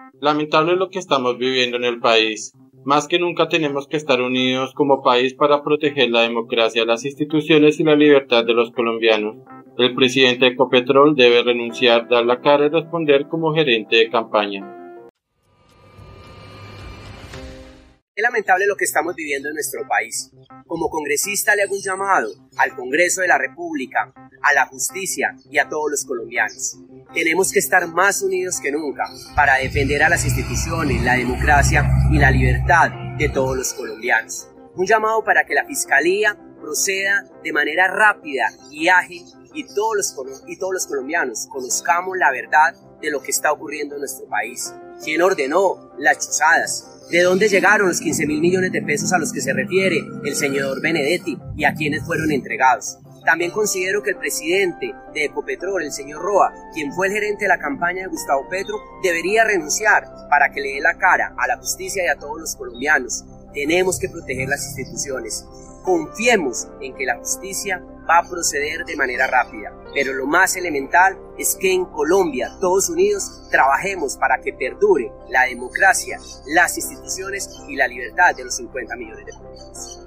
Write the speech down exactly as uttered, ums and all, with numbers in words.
Lamentable lo que estamos viviendo en el país. Más que nunca tenemos que estar unidos como país para proteger la democracia, las instituciones y la libertad de los colombianos. El presidente de Ecopetrol debe renunciar, dar la cara y responder como gerente de campaña. Es lamentable lo que estamos viviendo en nuestro país. Como congresista le hago un llamado al Congreso de la República, a la justicia y a todos los colombianos. Tenemos que estar más unidos que nunca para defender a las instituciones, la democracia y la libertad de todos los colombianos. Un llamado para que la Fiscalía proceda de manera rápida y ágil y todos los, y todos los colombianos conozcamos la verdad de lo que está ocurriendo en nuestro país. ¿Quién ordenó las chuzadas? ¿De dónde llegaron los quince mil millones de pesos a los que se refiere el señor Benedetti y a quienes fueron entregados? También considero que el presidente de Ecopetrol, el señor Roa, quien fue el gerente de la campaña de Gustavo Petro, debería renunciar para que le dé la cara a la justicia y a todos los colombianos. Tenemos que proteger las instituciones. Confiemos en que la justicia va a proceder de manera rápida, pero lo más elemental es que en Colombia, todos unidos, trabajemos para que perdure la democracia, las instituciones y la libertad de los cincuenta millones de colombianos.